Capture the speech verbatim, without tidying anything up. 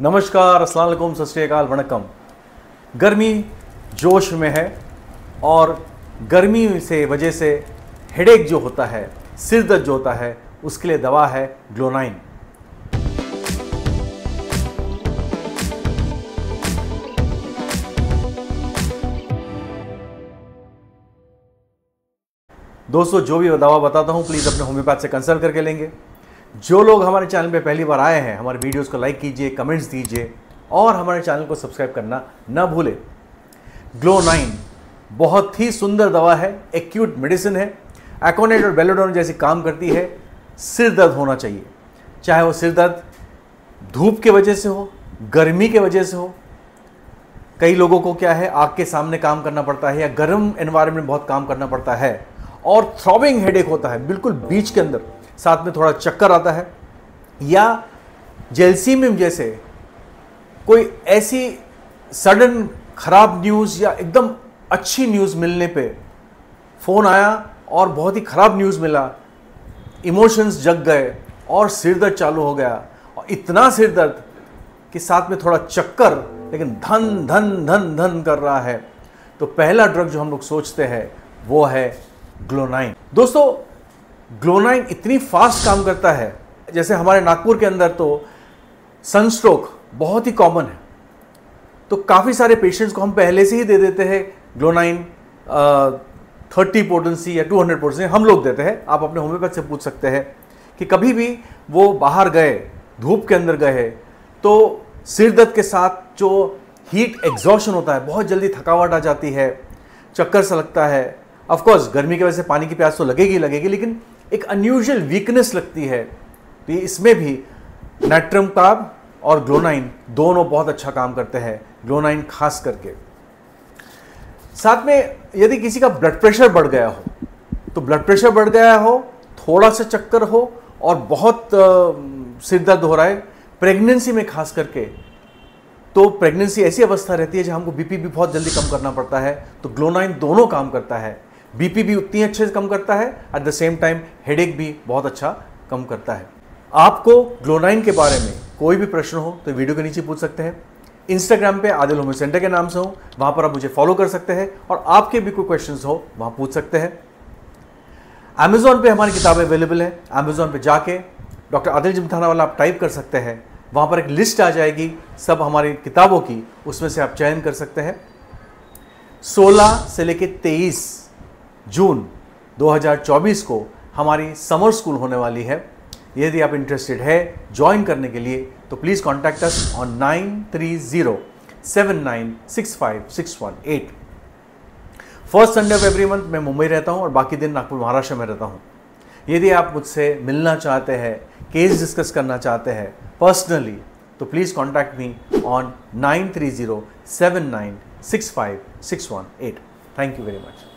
नमस्कार, अस्सलाम वालेकुम, सत श्री अकाल, वणक्कम। गर्मी जोश में है और गर्मी से वजह से हेडेक जो होता है, सिर दर्द जो होता है, उसके लिए दवा है ग्लोनाइन। दोस्तों, जो भी दवा बताता हूं प्लीज़ अपने होम्योपैथ से कंसल्ट करके लेंगे। जो लोग हमारे चैनल पे पहली बार आए हैं, हमारे वीडियोस को लाइक कीजिए, कमेंट्स दीजिए और हमारे चैनल को सब्सक्राइब करना ना भूलें। ग्लोनाइन बहुत ही सुंदर दवा है, एक्यूट मेडिसिन है, एकोनेट और बेलोडोन जैसी काम करती है। सिर दर्द होना चाहिए, चाहे वो सिर दर्द धूप के वजह से हो, गर्मी के वजह से हो। कई लोगों को क्या है, आग के सामने काम करना पड़ता है या गर्म एनवायरनमेंट में बहुत काम करना पड़ता है और थ्रॉबिंग हेडेक होता है बिल्कुल बीच के अंदर, साथ में थोड़ा चक्कर आता है, या जेलसीमियम जैसे कोई ऐसी सडन खराब न्यूज़ या एकदम अच्छी न्यूज़ मिलने पे फ़ोन आया और बहुत ही ख़राब न्यूज़ मिला, इमोशंस जग गए और सिर दर्द चालू हो गया, और इतना सिर दर्द कि साथ में थोड़ा चक्कर, लेकिन धन धन धन धन कर रहा है, तो पहला ड्रग जो हम लोग सोचते हैं वो है ग्लोनाइन। दोस्तों, ग्लोनाइन इतनी फास्ट काम करता है, जैसे हमारे नागपुर के अंदर तो सनस्ट्रोक बहुत ही कॉमन है, तो काफ़ी सारे पेशेंट्स को हम पहले से ही दे देते हैं ग्लोनाइन थर्टी पोटेंसी या टू हंड्रेड पोटेंसी हम लोग देते हैं। आप अपने होम्योपैथ से पूछ सकते हैं कि कभी भी वो बाहर गए, धूप के अंदर गए, तो सिर दर्द के साथ जो हीट एग्जॉशन होता है, बहुत जल्दी थकावट आ जाती है, चक्कर सा लगता है। ऑफ कोर्स गर्मी की वजह से पानी की प्यास तो लगेगी लगेगी लेकिन एक अनयूजुअल वीकनेस लगती है। तो इसमें भी नाइट्रम कार्ब और ग्लोनाइन दोनों बहुत अच्छा काम करते हैं, ग्लोनाइन खास करके। साथ में यदि किसी का ब्लड प्रेशर बढ़ गया हो, तो ब्लड प्रेशर बढ़ गया हो, थोड़ा सा चक्कर हो और बहुत आ, सिर दर्द हो रहा है, प्रेगनेंसी में खास करके, तो प्रेगनेंसी ऐसी अवस्था रहती है जहाँ हमको बीपी भी बहुत जल्दी कम करना पड़ता है, तो ग्लोनाइन दोनों काम करता है। बीपी भी उतनी अच्छे से कम करता है, at the same time headache भी बहुत अच्छा कम करता है। आपको ग्लोनाइन के बारे में कोई भी प्रश्न हो तो वीडियो के नीचे पूछ सकते हैं। इंस्टाग्राम पे आदिल होम्यो सेंटर के नाम से हो, वहाँ पर आप मुझे फॉलो कर सकते हैं और आपके भी कोई क्वेश्चंस हो वहाँ पूछ सकते हैं। अमेजोन पे हमारी किताबें अवेलेबल है, अमेजोन पे जाके डॉक्टर आदिल जिमथाना वाला आप टाइप कर सकते हैं, वहाँ पर एक लिस्ट आ जाएगी सब हमारी किताबों की, उसमें से आप चयन कर सकते हैं। सोलह से लेकर तेईस जून दो हज़ार चौबीस को हमारी समर स्कूल होने वाली है। यदि आप इंटरेस्टेड है ज्वाइन करने के लिए तो please contact us on nine three zero seven nine six five six one eight. First Sunday of every month मैं मुंबई रहता हूँ और बाकी दिन नागपुर महाराष्ट्र में रहता हूँ। यदि आप मुझसे मिलना चाहते हैं, केस डिस्कस करना चाहते हैं पर्सनली, तो please contact me on nine three zero seven nine six five six one eight. Thank you very much.